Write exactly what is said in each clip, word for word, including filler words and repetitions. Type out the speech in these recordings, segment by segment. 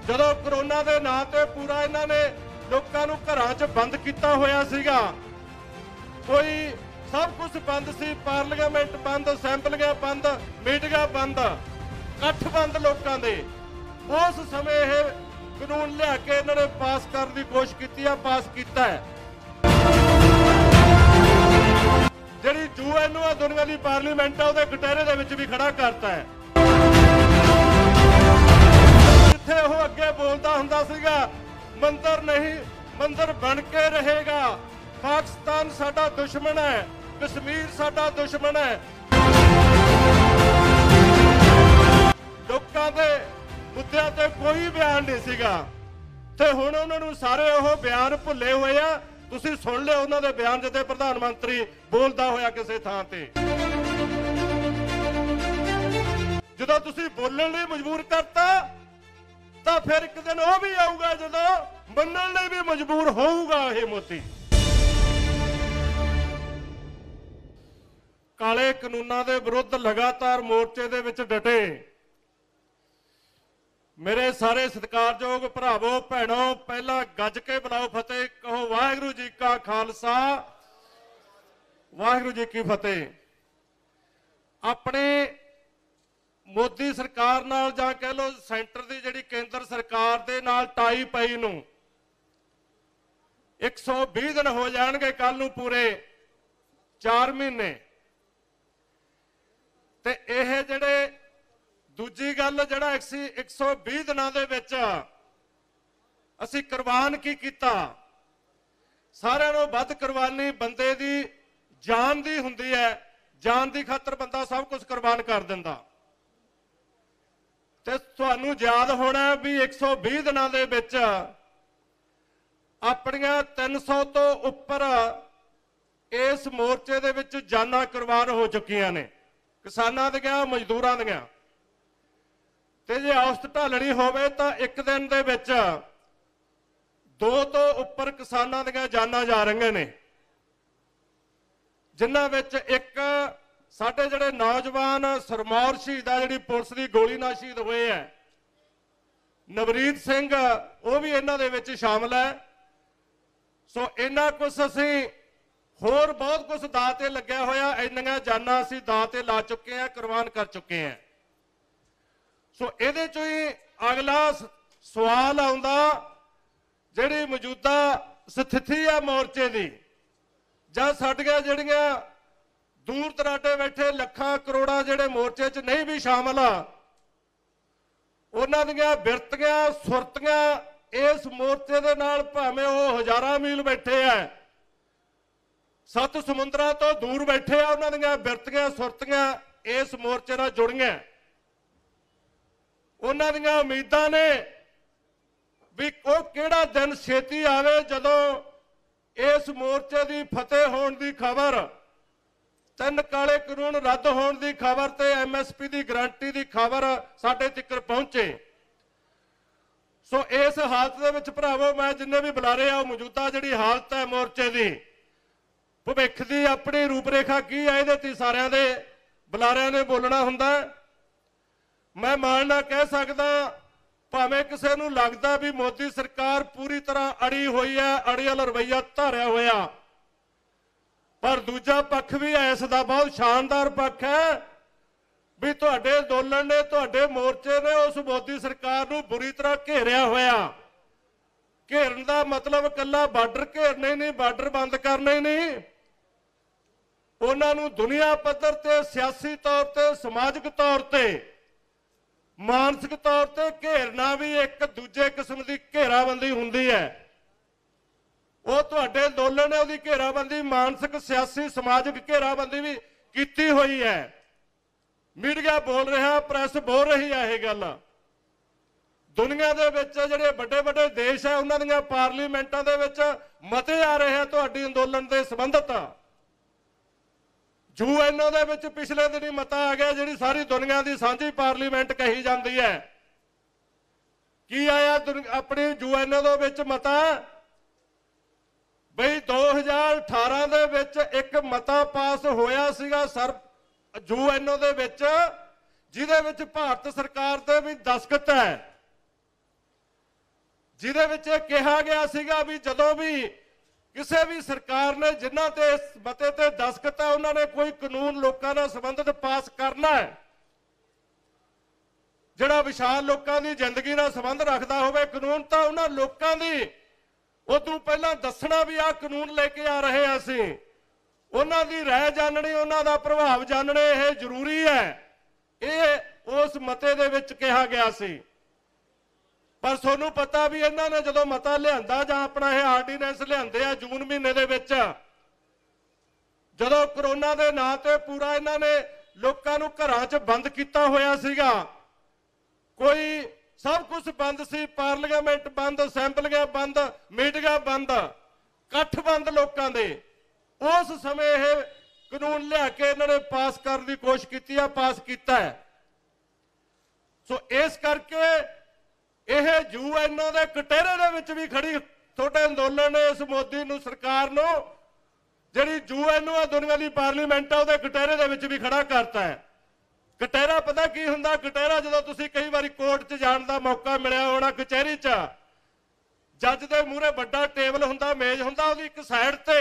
ਜਦੋਂ ਕਰੋਨਾ ਦੇ ਨਾਂ ਤੇ ਪੂਰਾ ਇਹਨਾਂ ਨੇ ਲੋਕਾਂ ਨੂੰ ਘਰਾਂ 'ਚ ਬੰਦ ਕੀਤਾ ਹੋਇਆ ਸੀਗਾ, ਕੋਈ ਸਭ ਕੁਝ ਬੰਦ ਸੀ, ਪਾਰਲੀਮੈਂਟ ਬੰਦ, ਅਸੈਂਬਲੀਆਂ ਬੰਦ, ਮੀਟਿੰਗਾਂ ਬੰਦ, ਇਕੱਠ ਬੰਦ लोगों ਦੇ। उस समय यह कानून लिया के इन्होंने पास करने की कोशिश की है, पास किया है। जिहड़ी यूएन आ दुनिया की पार्लीमेंट है उहदे कटहरे दे विच भी खड़ा करता है। जिथे वो अगे बोलता हुंदा सीगा मंदिर नहीं मंदिर बन के रहेगा, पाकिस्तान साडा दुश्मन है, कश्मीर साडा दुश्मन है, लोगों के मुद्दे ते कोई बयान नहीं सीगा। ते हुण उन्हां नूं सारे वो बयान भुले हुए आ। तुसीं सुन लिओ उन्हां दे बयान जिथे प्रधानमंत्री बोलदा होया किसी थां ते। जदों तुसीं बोलण लई मजबूर करता तां फिर एक दिन वो भी आऊगा जदों मनण लई भी मजबूर होऊगा। ये मोदी काले कानूनां दे विरुद्ध लगातार मोर्चे दे विच डटे। मेरे सारे सत्कारयोग भरावो भैणों, पहला गज के बुलाओ फतेह कहो वाहिगुरू जी का खालसा वाहिगुरू जी की फतेह। अपने मोदी सरकार नाल जां कह लो सेंटर की जिहड़ी केंद्र सरकार दे नाल टाई पई नूं एक सौ बीस दिन हो जाएंगे कल नूं पूरे चार महीने। ते यह जिहड़े दूजी गल जिहड़ा एक सौ बीस दिनों दे विच असीं कुर्बान की कीता, सारिआं नालों वध कुर्बानी बंदे दी जान दी हुंदी है। जान दी खातर बंदा सब कुछ कुर्बान कर दिंदा। ते तुहानूं याद होना भी एक सौ बीस दिनों दे विच अपणियां तीन सौ तो उपर इस मोर्चे दे विच जानां कुर्बान हो चुकियां ने, किसानां दियां, मजदूरां दियां। ते जे औसत ढालनी होवे तां एक दिन दे विच दो तो उपर किसानां दियां जानां जा रहीआं ने, जिन्हां विच एक साडे जिहड़े नौजवान सरमौर शहीद आ जिहड़ी पुलिस की गोली नाल शहीद होए है, नवरीत सिंह, वो भी इन्हां दे विच शामिल है। सो इन्ना कुछ असीं होर बहुत कुछ दां ते लग्या होया, इन्नियां जानां असीं दां ते ला चुके हैं, कुर्बान कर चुके हैं। सो इहदे चों ही अगला सवाल आउंदा जिहड़ी मौजूदा स्थिति है मोर्चे दी, जां साडीआं जिहड़ियां दूर दराडे बैठे लखां करोड़ां जिहड़े मोर्चे च नहीं भी शामिल आ, उन्हां दीआं बिरतियां सुरतियां इस मोर्चे दे नाल भावें वो हज़ारां मील बैठे है, सत्त समुंदरां तो दूर बैठे आ, उन्हां दीआं बिरतियां सुरतियां इस मोर्चे नाल जुड़ीआं। उन्हां दीआं उम्मीदां ने भी वो किहड़ा दिन छेती आवे जदों इस मोर्चे की फतेह होने की खबर, तीन काले कानून रद्द होने की खबर ते एम एस पी की गारंटी की खबर साडे तिकर पहुंचे। सो इस हालत दे विच भरावो मैं जिन्ने भी बुलारे आ मौजूदा जिहड़ी हालत है मोर्चे की, भविख की अपनी रूपरेखा की है, इहदे ते सारिआं दे बुलारिआं ने बोलना हुंदा। मैं मानना कह सकदा भावें किसी नूं लगदा भी मोदी सरकार पूरी तरह अड़ी हुई है, अड़ी वाला रवैया धारिया होया, पर दूजा पक्ष भी है, इसदा बहुत शानदार पक्ष है भी तुहाडे अंदोलन ने, तुहाडे मोर्चे ने उस मोदी सरकार नूं बुरी तरह घेरिया होया। घेरन दा मतलब कल्ला बार्डर घेरने नहीं, बार्डर बंद करने नहीं, उन्हां नूं दुनिया पद्धर ते सियासी तौर ते समाजिक तौर ते मानसिक तौर पर घेरना भी एक दूजे किस्म की घेराबंदी हुंदी है। वो तुहाडे अंदोलन ने उसकी घेराबंदी मानसिक सियासी समाजिक घेराबंदी भी की हुई है। मीडिया बोल रहा, प्रेस बोल रही है। यह गल दुनिया दे विच जिहड़े बड़े बड़े देश है उन्हां दीआं पार्लीमेंटां दे विच मते आ रहे हैं तुहाडी अंदोलन दे संबंधित। यूएनओ दे विच पिछले दिन मता आ गया जिहड़ी सारी दुनिया की सांझी पार्लीमेंट कही जाती है। की आया अपनी यूएनओ दे विच मता बई दो हज़ार अठारह दे विच एक मता पास होया सीगा सर यूएनओ दे विच, जिहदे विच भारत सरकार दे भी दस्तखत है जिहदे विच कहा गया सीगा भी जदों भी किसी भी सरकार ने जिन्हां ते इस मते ते दस्तखत है उन्होंने कोई कानून लोगों नाल संबंधित पास करना है जिहड़ा विशाल लोगों की जिंदगी नाल संबंध रखता होवे कानून, तां उन्हां लोगों की उदों पहलां दसना भी आ कानून लेके आ रहे हैं असीं उन्हां दी राय जाननी उन्हां दा प्रभाव जानने यह जरूरी है। ये उस मते दे विच कहा गया सी। पर सोनू पता भी इन्हां ने जदों मता लिआंदा जां अपना यह आर्डीनेंस लिआंदे आ जून महीने दे विच जदों करोना दे नां ते पूरा इन्हां ने लोकां नूं घरां च बंद कीता होया सीगा, कोई सब कुछ बंद सी, पार्लीमेंट बंद, असैंबलियां बंद, मीटिंगां बंद, इकट्ठ बंद लोकां दे। उस समय यह कानून लिया के इन्होंने पास करने की कोशिश की है, पास किया है। सो इस करके यह जू इन्हों के कटहरे दे विच भी खड़ी छोटे अंदोलन ने इस मोदी नूं सरकार नूं जिहड़ी जू इन्हों दुनिया की पार्लीमेंट है उहदे कटहरे दे विच भी खड़ा करता है। कटहरा पता की हुंदा? कटहरा जदों तुसीं कई बारी कोर्ट च जाण दा मौका मिलिया होना, कचहरी च जज दे मूहरे वड्डा टेबल हुंदा, मेज हुंदा, उहदी एक साइड ते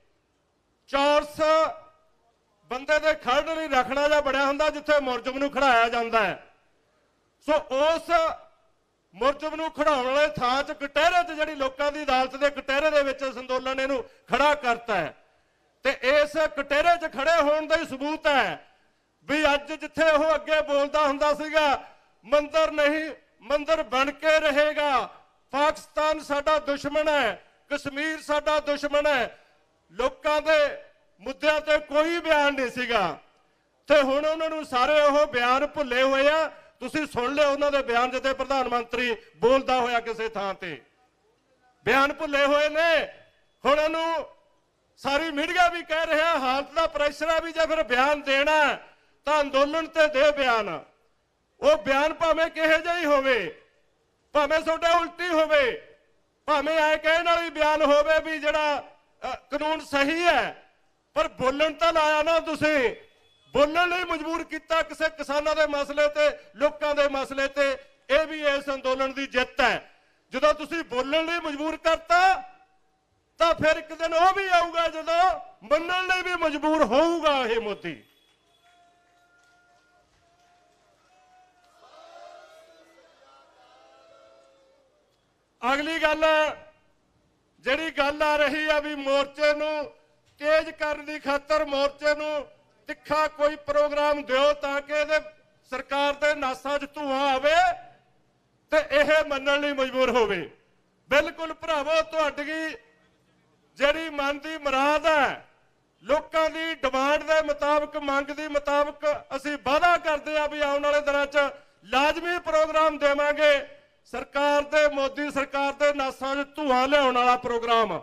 चौरस बंदे दे खड़न लई रखना जा बणिया हुंदा जिथे मुलजम नूं खड़ाया जांदा है। सो उस मुलजम नूं खड़ाउण वाले थां च कटहरे च जिहड़ी लोकां दी अदालत दे कटहरे दे विच इस अंदोलन इहनूं खड़ा करता है ते इस कटहरे च खड़े होण दा ही सबूत है भी अज जिथे वो अगे बोलता हुंदा सीगा मंदिर नहीं मंदिर बन के रहेगा, पाकिस्तान साडा दुश्मन है, कश्मीर साडा दुश्मन है, लोकां दे मुद्दਿਆਂ ते कोई बयान नहीं सीगा ते हुण उन्हां नूं सारे वो बयान भुले हुए आ। तुसीं सुन लिओ उन्हां दे बयान जिथे प्रधानमंत्री बोलदा होया किसी थां ते बयान भुले हुए ने। हुण उहनूं सारी मीडिया भी कह रहा हालत का प्रैशर है भी जे फिर बयान देना तो अंदोलन ते दे बयान। वो बयान भावें किहो जिहा ही होवे, भावें तुहाडे उल्टी होवे, भावें ऐ कहण वाली बयान होवे भी जिहड़ा कानून सही है, पर बोलन तो लाया ना तुसीं, बोलण लई मजबूर किया किसी किसानां दे मसले ते लोकां दे मसले ते। यह भी इस अंदोलन की जित है। जदों तुसीं बोलण लई मजबूर करता तो फिर एक दिन वह भी आऊगा जदों मनण लई भी मजबूर होऊगा यह मोदी। अगली गल जिहड़ी गल आ रही है भी मोर्चे नूं तेज करने की खातर मोर्चे नूं तिखा कोई प्रोग्राम दिओ ताकि इहदे सरकार दे नासां च धुआं आवे ते इह मनण लई मजबूर होवे। बिल्कुल भरावो तुहाडी जिहड़ी मन की मुराद है लोकां दी डिमांड दे मुताबिक मंग दी मुताबिक असीं वादा करदे आ भी आउण वाले दिनां च लाजमी प्रोग्राम देवांगे। सरकार दे मोदी सरकार दे नासां च धुआं लिआउण वाला प्रोग्राम।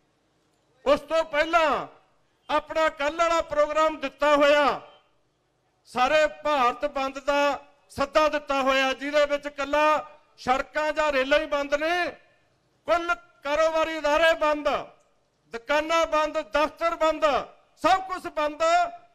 उस तो पहला अपना कल वाला प्रोग्राम दिता होया सारे भारत बंद का सद्दा दिता होया जिहदे विच कल्ला सड़कां जां रेलां ही बंद ने, कुल कारोबारी इदारे बंद, दुकानां बंद, दफ्तर बंद, सब कुछ बंद।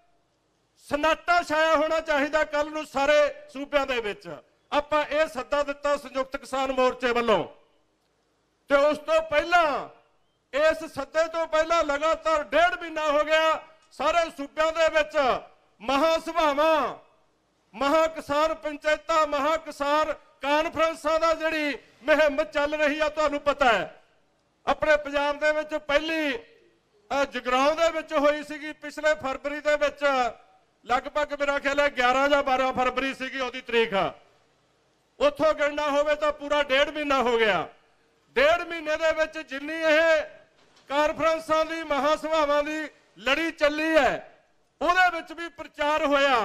सन्नाटा छाया होना चाहिए कल नूं सारे सूबिਆਂ ਦੇ ਵਿੱਚ। ਆਪਾਂ ਇਹ ਸੱਦਾ ਦਿੱਤਾ संयुक्त किसान मोर्चे ਵੱਲੋਂ ਤੇ उस तो पहला इस सद्दे तो पहला लगातार डेढ़ महीना हो गया सारे सूबिਆਂ ਦੇ ਵਿੱਚ महासभावां, महा किसान पंचायतां, महा किसान ਕਾਨਫਰੰਸਾਂ ਦਾ ਜਿਹੜੀ ਮੁਹਿੰਮ ਚੱਲ ਰਹੀ ਆ ਤੁਹਾਨੂੰ ਪਤਾ ਹੈ। ਆਪਣੇ ਪੰਜਾਬ ਦੇ ਵਿੱਚ ਪਹਿਲੀ ਜਗਰਾਉਂ ਦੇ ਵਿੱਚ ਹੋਈ ਸੀਗੀ ਪਿਛਲੇ ਫਰਵਰੀ ਦੇ ਵਿੱਚ, ਲਗਭਗ ਮੇਰਾ ਖਿਆਲ ਹੈ ਗਿਆਰਾਂ ਜਾਂ ਬਾਰਾਂ ਫਰਵਰੀ ਸੀਗੀ ਉਹਦੀ ਤਰੀਕ। ਉੱਥੋਂ ਗਣਨਾ ਹੋਵੇ ਤਾਂ ਪੂਰਾ ਡੇਢ ਮਹੀਨਾ ਹੋ ਗਿਆ। ਡੇਢ ਮਹੀਨੇ ਦੇ ਵਿੱਚ ਜਿੰਨੀ ਇਹ ਕਾਨਫਰੰਸਾਂ ਦੀ ਮਹਾਸਭਾਵਾਂ ਦੀ ਲੜੀ ਚੱਲੀ ਹੈ ਉਹਦੇ ਵਿੱਚ ਵੀ ਪ੍ਰਚਾਰ ਹੋਇਆ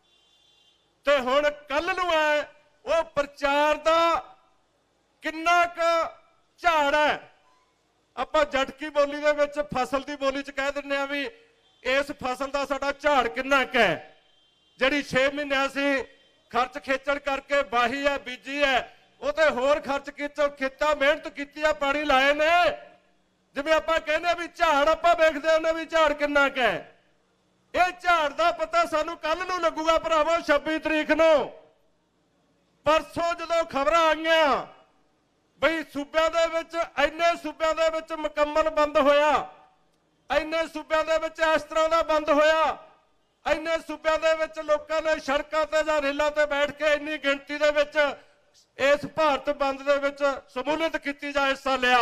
ਤੇ ਹੁਣ ਕੱਲ ਨੂੰ ਹੈ ਉਹ ਪ੍ਰਚਾਰ ਦਾ ਕਿੰਨਾ ਕੁ ਝਾੜ ਹੈ। ਆਪਾਂ ਜਟਕੀ ਬੋਲੀ ਦੇ ਵਿੱਚ ਫਸਲ ਦੀ ਬੋਲੀ 'ਚ ਕਹਿ ਦਿੰਦੇ ਆ ਵੀ ਇਸ ਫਸਲ ਦਾ ਸਾਡਾ ਝਾੜ ਕਿੰਨਾ ਕੁ ਹੈ, ਜਿਹੜੀ ਛੇ ਮਹੀਨੇ ਅਸੀਂ ਖਰਚ ਖੇਚਲ ਕਰਕੇ ਵਾਹੀ ਹੈ ਬੀਜੀ ਹੈ ਉਹ ਤੇ ਹੋਰ ਖਰਚ ਕੀਤਾ ਕੀਤਾ ਮਿਹਨਤ ਕੀਤੀ ਆ ਪਾਣੀ ਲਾਏ ਨੇ। ਜਿਵੇਂ ਆਪਾਂ ਕਹਿੰਦੇ ਵੀ ਝਾੜ ਆਪਾਂ ਵੇਖਦੇ ਹੁੰਦੇ ਵੀ ਝਾੜ ਕਿੰਨਾ ਕੁ ਹੈ। ਇਹ ਝਾੜ ਦਾ ਪਤਾ ਸਾਨੂੰ ਕੱਲ ਨੂੰ ਲੱਗੂਗਾ ਭਰਾਵੋ ਛੱਬੀ ਤਰੀਕ ਨੂੰ। परसों जो खबर आईयां ਬਈ ਸੂਬਿਆਂ ਦੇ ਵਿੱਚ ਇੰਨੇ ਸੂਬਿਆਂ ਦੇ ਵਿੱਚ ਮੁਕੰਮਲ ਬੰਦ ਹੋਇਆ, ਇੰਨੇ ਸੂਬਿਆਂ ਦੇ ਵਿੱਚ ਇਸ ਤਰ੍ਹਾਂ ਦਾ ਬੰਦ ਹੋਇਆ, ਇੰਨੇ ਸੂਬਿਆਂ ਦੇ ਵਿੱਚ ਲੋਕਾਂ ਨੇ ਸੜਕਾਂ ਤੇ ਜਾਂ ਰੇਲਾਂ ਤੇ ਬੈਠ ਕੇ ਇੰਨੀ ਗਿਣਤੀ ਦੇ ਵਿੱਚ ਇਸ ਭਾਰਤ ਬੰਦ ਦੇ ਵਿੱਚ ਸਮੂਲਿਤ ਕੀਤੀ ਜਾਂ ਹਿੱਸਾ ਲਿਆ।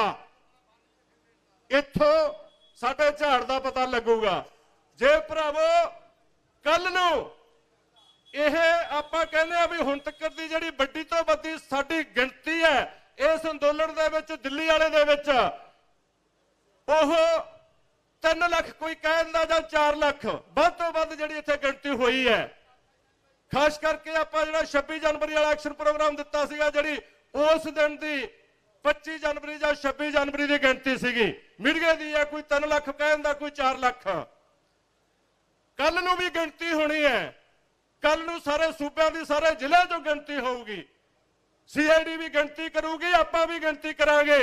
ਇੱਥੋਂ ਸਾਡੇ ਝਾੜ ਦਾ ਪਤਾ ਲੱਗੂਗਾ। ਜੇ ਭਰਾਵੋ ਕੱਲ ਨੂੰ ਇਹ ਆਪਾਂ ਕਹਿੰਦੇ ਆ ਵੀ ਹੁਣ ਤੱਕ ਦੀ ਜਿਹੜੀ ਵੱਡੀ ਤੋਂ ਵੱਡੀ ਸਾਡੀ ਗਿਣਤੀ ਹੈ ਇਸ ਅੰਦੋਲਨ ਦੇ ਵਿੱਚ ਦਿੱਲੀ ਵਾਲੇ ਦੇ ਵਿੱਚ, ਉਹ ਤਿੰਨ ਲੱਖ ਕੋਈ ਕਹਿੰਦਾ ਜਾਂ ਚਾਰ ਲੱਖ ਵੱਧ ਤੋਂ ਵੱਧ ਜਿਹੜੀ ਇੱਥੇ ਗਿਣਤੀ ਹੋਈ ਹੈ। ਖਾਸ ਕਰਕੇ ਆਪਾਂ ਜਿਹੜਾ ਛੱਬੀ ਜਨਵਰੀ ਵਾਲਾ ਐਕਸ਼ਨ ਪ੍ਰੋਗਰਾਮ ਦਿੱਤਾ ਸੀਗਾ, ਜਿਹੜੀ ਉਸ ਦਿਨ ਦੀ ਪੱਚੀ ਜਨਵਰੀ ਜਾਂ ਛੱਬੀ ਜਨਵਰੀ ਦੀ ਗਿਣਤੀ ਸੀਗੀ, ਮੀਡੀਆ ਦੀ ਹੈ, ਕੋਈ ਤਿੰਨ ਲੱਖ ਕਹਿੰਦਾ, ਕੋਈ ਚਾਰ ਲੱਖ। ਕੱਲ ਨੂੰ ਵੀ ਗਿਣਤੀ ਹੋਣੀ ਹੈ, ਕੱਲ ਨੂੰ ਸਾਰੇ ਸੂਬਿਆਂ ਦੀ ਸਾਰੇ ਜ਼ਿਲ੍ਹਿਆਂ ਚੋਂ ਗਿਣਤੀ ਹੋਊਗੀ, ਸੀਆਈਡੀ ਵੀ ਗਿਣਤੀ ਕਰੂਗੀ, ਆਪਾਂ ਵੀ ਗਿਣਤੀ ਕਰਾਂਗੇ।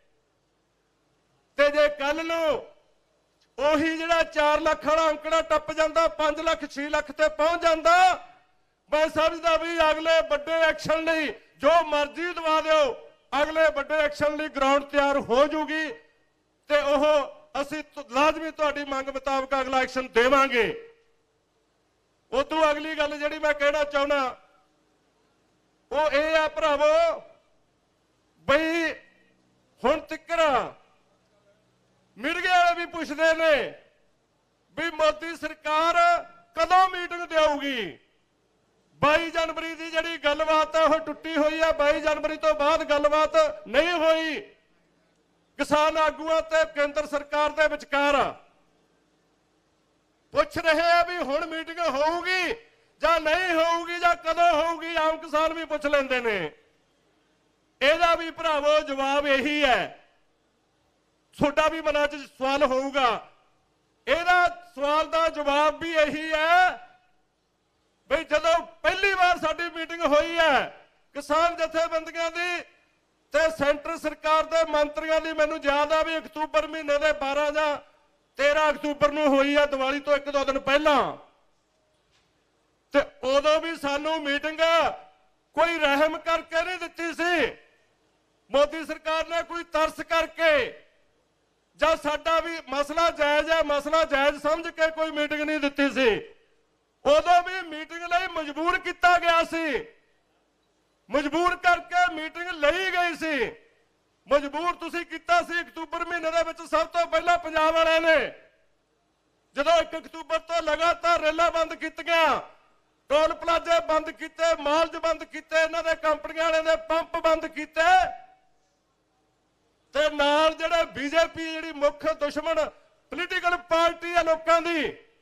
ਤੇ ਜੇ ਕੱਲ ਨੂੰ ਉਹੀ ਜਿਹੜਾ ਚਾਰ ਲੱਖ ਵਾਲਾ ਅੰਕੜਾ ਟੱਪ ਜਾਂਦਾ, ਪੰਜ ਲੱਖ ਛੇ ਲੱਖ ਤੇ ਪਹੁੰਚ ਜਾਂਦਾ, मैं समझदा भी अगले बड़े एक्शन ਲਈ जो मर्जी दवा दिओ, अगले बड़े एक्शन ਲਈ ग्राउंड तैयार हो जूगी ते ओह असीं लाजमी तुहाडी मंग मुताबिक अगला एक्शन देवांगे। उदों अगली गल जिहड़ी मैं कहना चाहुंदा वो ये है भरावो, बई हुण तिकर मीडिया वाले भी पुछदे ने भी मोदी सरकार कदों मीटिंग देऊगी। बाई जनवरी की जिहड़ी गलबात है वह टुटी हुई है, बाई जनवरी तो बाद गलबात नहीं हुई। किसान आगुआं ते केंद्र सरकार दे विचकार पुछ रहे हैं भी हुण मीटिंग होऊगी जां नहीं होऊगी जां कदों होऊगी, आम किसान भी पुछ लैंदे ने। इहदा भी भरावो जवाब यही है, तुहाडा भी मनां च सवाल होऊगा, इहदा सवाल दा जवाब भी यही है बई जदों पहली बार साडी मीटिंग हुई है किसान जथेबंदियां दी ते सेंटर सरकार दे मंत्रियों की, मैनूं याद आ भी अक्तूबर महीने के बारह जां तेरह अक्तूबर नूं हुई है, दिवाली तो एक दो दिन पहला। ते उदों भी सानूं मीटिंग कोई रहम करके नहीं दित्ती सी, मोदी सरकार ने कोई तरस करके जां साडा भी मसला जायज़ है, मसला जायज़ समझ के कोई मीटिंग नहीं दित्ती सी। उदों भी मीटिंग लई मजबूर किया गया सी, मजबूर करके मीटिंग लई गई सी। मजबूर तुसीं कीता सी अक्तूबर महीने दे विच सब तो पहला पंजाब वालिआं ने, जदों एक अक्तूबर तो लगातार रेलां बंद कीतीआं, टोल प्लाजे बंद कीते, मालज बंद कीते, इन्हां दे कंपनियां वालिआं दे पंप बंद कीते, ते नाल जिहड़े बीजेपी जिहड़ी मुख दुश्मन पोलीटिकल पार्टी है लोकां दी,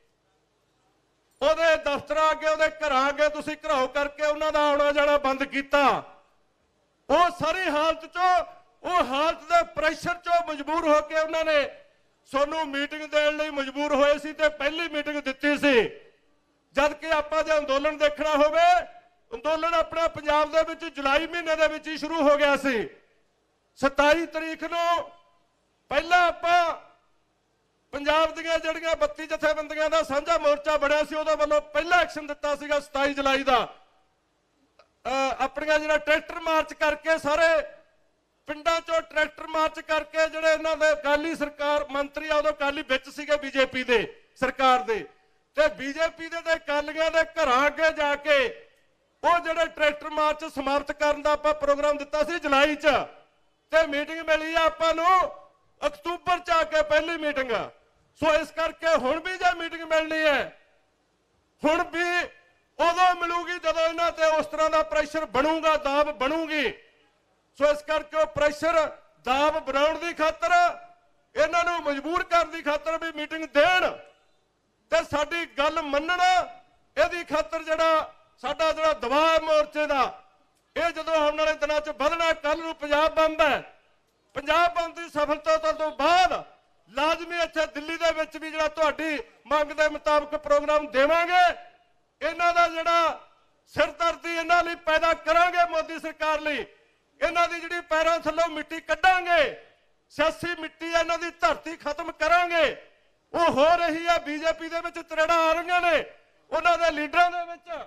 ਉਹਦੇ ਦਫ਼ਤਰਾਂ ਅੱਗੇ ਉਹਦੇ ਘਰਾਂ ਅੱਗੇ ਤੁਸੀਂ ਘਰਾਓ ਕਰਕੇ ਉਹਨਾਂ ਦਾ ਆਉਣਾ ਜਾਣਾ ਬੰਦ ਕੀਤਾ। ਉਹ ਸਾਰੀ ਹਾਲਤ ਚੋਂ ਉਹ ਹਾਲਤ ਦੇ ਪ੍ਰੈਸ਼ਰ ਚੋਂ ਮਜਬੂਰ ਹੋ ਕੇ ਉਹਨਾਂ ਨੇ ਸਾਨੂੰ ਮੀਟਿੰਗ ਦੇਣ ਲਈ ਮਜਬੂਰ ਹੋਏ ਸੀ ਤੇ ਪਹਿਲੀ ਮੀਟਿੰਗ ਦਿੱਤੀ ਸੀ। ਜਦ ਕਿ ਆਪਾਂ ਜੇ ਅੰਦੋਲਨ ਦੇਖਣਾ ਹੋਵੇ, ਅੰਦੋਲਨ ਆਪਣਾ ਪੰਜਾਬ ਦੇ ਵਿੱਚ ਜੁਲਾਈ ਮਹੀਨੇ ਦੇ ਵਿੱਚ ਹੀ ਸ਼ੁਰੂ ਹੋ ਗਿਆ ਸੀ। सताई तरीक ਨੂੰ ਪਹਿਲਾਂ ਆਪਾਂ पंजाब ਦੀਆਂ ਜਿਹੜੀਆਂ ਬੱਤੀ ਜਥੇਬੰਦੀਆਂ ਦਾ ਸਾਂਝਾ ਮੋਰਚਾ ਬਣਿਆ ਸੀ, ਉਹਦੇ ਵੱਲੋਂ ਪਹਿਲਾ ਐਕਸ਼ਨ ਦਿੱਤਾ ਸੀਗਾ सताई जुलाई ਦਾ। ਆਪਣੀਆਂ ਜਿਹੜਾ ਟਰੈਕਟਰ ਮਾਰਚ ਕਰਕੇ ਸਾਰੇ ਪਿੰਡਾਂ ਚੋਂ ਟਰੈਕਟਰ ਮਾਰਚ ਕਰਕੇ ਜਿਹੜੇ ਇਹਨਾਂ ਦੇ ਅਕਾਲੀ ਸਰਕਾਰ ਮੰਤਰੀ ਆ ਉਦੋਂ ਅਕਾਲੀ ਵਿੱਚ ਸੀਗੇ ਬੀਜੇਪੀ ਦੇ ਸਰਕਾਰ ਦੇ, ਤੇ ਬੀਜੇਪੀ ਦੇ ਤੇ ਅਕਾਲੀਆਂ ਦੇ ਘਰਾਂ ਅੱਗੇ ਜਾ ਕੇ ਉਹ ਜਿਹੜੇ ਟਰੈਕਟਰ ਮਾਰਚ ਸਮਾਪਤ ਕਰਨ ਦਾ ਆਪਾਂ ਪ੍ਰੋਗਰਾਮ ਦਿੱਤਾ ਸੀ जुलाई ਚ, ਤੇ ਮੀਟਿੰਗ ਮਿਲੀ ਆ ਆਪਾਂ ਨੂੰ अक्तूबर च आके पहली मीटिंग। सो इस करके हुण भी जो मीटिंग मिलनी है हुण भी उदों मिलूगी जदों इन्हां ते उस तरह का प्रेशर बनूगा, दाब बनूगी। सो इस करके प्रेशर दाब बनाउण दी खातर इन्हां नूं मजबूर करन दी खातर भी मीटिंग देण ते साडी गल मन्नण, इहदी खातर जिहड़ा साडा जिहड़ा दबाव मोर्चे दा ਇਹ ਜਦੋਂ ਆਉਣ ਵਾਲੇ ਦਿਨਾਂ 'ਚ ਵਧਣਾ। ਕੱਲ ਨੂੰ ਪੰਜਾਬ ਬੰਦ ਹੈ, ਪੰਜਾਬ ਬੰਦ ਦੀ ਸਫਲਤਾ ਤੋਂ ਬਾਅਦ ਲਾਜ਼ਮੀ ਇੱਥੇ ਦਿੱਲੀ ਦੇ ਵਿੱਚ ਵੀ ਜਿਹੜਾ ਤੁਹਾਡੀ ਮੰਗ ਦੇ ਮੁਤਾਬਕ ਪ੍ਰੋਗਰਾਮ ਦੇਵਾਂਗੇ। ਇਹਨਾਂ ਦਾ ਜਿਹੜਾ ਸਿਰਦਰਦੀ ਇਹਨਾਂ ਲਈ ਪੈਦਾ ਕਰਾਂਗੇ ਮੋਦੀ ਸਰਕਾਰ ਲਈ, ਇਹਨਾਂ ਦੀ ਜਿਹੜੀ ਪੈਰਾਂ ਥੱਲੋਂ ਮਿੱਟੀ ਕੱਢਾਂਗੇ, ਸਿਆਸੀ ਮਿੱਟੀ ਇਹਨਾਂ ਦੀ ਧਰਤੀ ਖਤਮ ਕਰਾਂਗੇ। ਉਹ ਹੋ ਰਹੀ ਹੈ ਬੀਜੇਪੀ ਦੇ ਵਿੱਚ ਤਰੇੜਾਂ ਆ ਰਹੀਆਂ ਨੇ ਉਹਨਾਂ ਦੇ ਲੀਡਰਾਂ ਦੇ ਵਿੱਚ।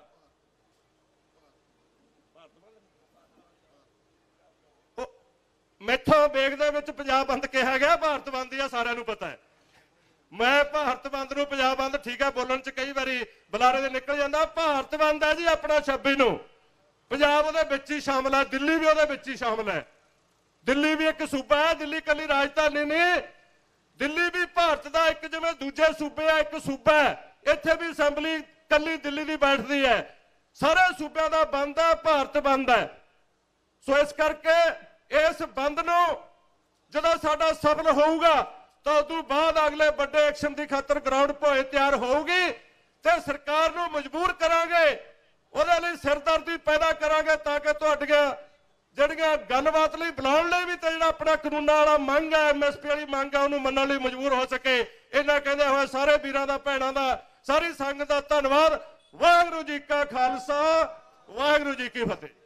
ਮੈਥੋਂ ਵੇਗ ਦੇ ਵਿੱਚ ਪੰਜਾਬ ਬੰਦ ਕਿਹਾ ਗਿਆ, ਭਾਰਤ ਬੰਦ ਹੀ ਆ, ਸਾਰਿਆਂ ਨੂੰ ਪਤਾ ਹੈ। ਮੈਂ ਭਾਰਤ ਬੰਦ ਨੂੰ ਪੰਜਾਬ ਬੰਦ ਠੀਕ ਹੈ ਬੋਲਣ ਚ ਕਈ ਵਾਰੀ ਬੁਲਾਰੇ ਦੇ ਨਿਕਲ ਜਾਂਦਾ, ਭਾਰਤ ਬੰਦ ਹੈ ਜੀ ਆਪਣਾ ਛੱਬੀ ਨੂੰ। ਪੰਜਾਬ ਉਹਦੇ ਵਿੱਚ ਹੀ ਸ਼ਾਮਲ ਹੈ, ਦਿੱਲੀ ਵੀ ਉਹਦੇ ਵਿੱਚ ਹੀ ਸ਼ਾਮਲ ਹੈ। ਦਿੱਲੀ ਵੀ ਇੱਕ ਸੂਬਾ ਹੈ, ਦਿੱਲੀ ਕੱਲੀ ਰਾਜਧਾਨੀ ਨਹੀਂ, ਦਿੱਲੀ ਵੀ ਭਾਰਤ ਦਾ ਇੱਕ ਜਿਵੇਂ ਦੂਜੇ ਸੂਬੇ ਆ ਇੱਕ ਸੂਬਾ ਹੈ। ਇੱਥੇ ਵੀ ਅਸੈਂਬਲੀ ਕੱਲੀ ਦਿੱਲੀ ਦੀ ਬੈਠਦੀ ਹੈ। ਸਾਰੇ ਸੂਬਿਆਂ ਦਾ ਬੰਦ ਹੈ, ਭਾਰਤ ਬੰਦ ਹੈ। ਸੋ ਇਸ ਕਰਕੇ ਇਸ ਬੰਦ ਨੂੰ ਜਦੋਂ ਸਾਡਾ ਸਫਲ ਹੋਊਗਾ ਤਾਂ ਉਦੋਂ ਬਾਅਦ ਅਗਲੇ ਵੱਡੇ ਐਕਸ਼ਨ ਦੀ ਖਾਤਰ ਗਰਾਊਂਡ ਭੋਏ ਤਿਆਰ ਹੋਊਗੀ ਤੇ ਸਰਕਾਰ ਨੂੰ ਮਜਬੂਰ ਕਰਾਂਗੇ, ਉਹਦੇ ਲਈ ਸਿਰਦਰਦੀ ਪੈਦਾ ਕਰਾਂਗੇ ਤਾਂ ਕਿ ਤੁਹਾਡੀਆਂ ਜਿਹੜੀਆਂ ਗੱਲਬਾਤ ਲਈ ਬੁਲਾਉਣ ਲਈ ਵੀ ਤੇ ਜਿਹੜਾ ਆਪਣਾ ਕਾਨੂੰਨਾਂ ਵਾਲਾ ਮੰਗ ਹੈ, ਐਮਐਸਪੀ ਵਾਲੀ ਮੰਗ ਹੈ, ਉਹਨੂੰ ਮੰਨਣ ਲਈ ਮਜਬੂਰ ਹੋ ਸਕੇ। ਇਹਨਾਂ ਕਹਿੰਦੇ ਹੋਏ ਸਾਰੇ ਵੀਰਾਂ ਦਾ ਭੈਣਾਂ ਦਾ ਸਾਰੀ ਸੰਗਤ ਦਾ ਧੰਨਵਾਦ। ਵਾਹਿਗੁਰੂ ਜੀ ਕਾ ਖਾਲਸਾ, ਵਾਹਿਗੁਰੂ ਜੀ ਕੀ ਫਤਿਹ।